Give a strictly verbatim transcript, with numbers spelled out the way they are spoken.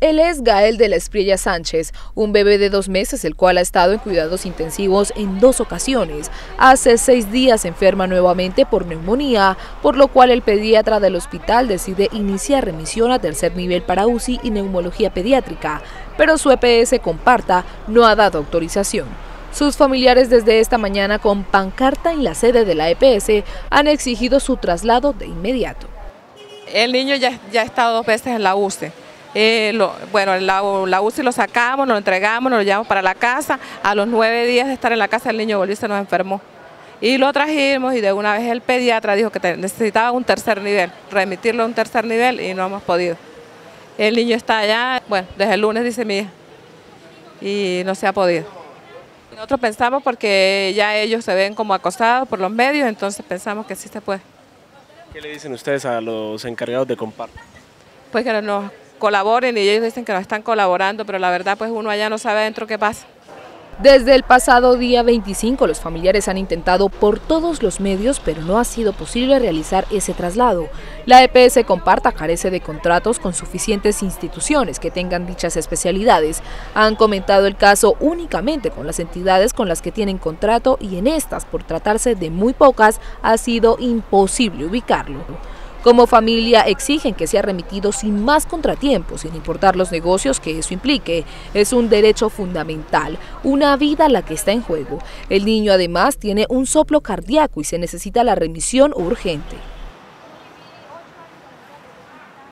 Él es Gael de la Espriella Sánchez, un bebé de dos meses el cual ha estado en cuidados intensivos en dos ocasiones. Hace seis días enferma nuevamente por neumonía, por lo cual el pediatra del hospital decide iniciar remisión a tercer nivel para U C I y neumología pediátrica, pero su E P S Comparta no ha dado autorización. Sus familiares desde esta mañana con pancarta en la sede de la E P S han exigido su traslado de inmediato. El niño ya, ya ha estado dos veces en la U C I. Eh, lo, bueno, la, la U C I lo sacamos, lo entregamos, nos lo llevamos para la casa. A los nueve días de estar en la casa el niño volvió y se nos enfermó. Y lo trajimos y de una vez el pediatra dijo que te, necesitaba un tercer nivel, remitirlo a un tercer nivel y no hemos podido. El niño está allá, bueno, desde el lunes dice mi hija, y no se ha podido. Nosotros pensamos porque ya ellos se ven como acosados por los medios, entonces pensamos que sí se puede. ¿Qué le dicen ustedes a los encargados de Comparta? Pues que nos colaboren y ellos dicen que nos están colaborando, pero la verdad pues uno allá no sabe adentro qué pasa. Desde el pasado día veinticinco los familiares han intentado por todos los medios, pero no ha sido posible realizar ese traslado. La E P S Comparta carece de contratos con suficientes instituciones que tengan dichas especialidades. Han comentado el caso únicamente con las entidades con las que tienen contrato y en estas, por tratarse de muy pocas, ha sido imposible ubicarlo. Como familia exigen que sea remitido sin más contratiempos, sin importar los negocios que eso implique. Es un derecho fundamental, una vida la que está en juego. El niño además tiene un soplo cardíaco y se necesita la remisión urgente.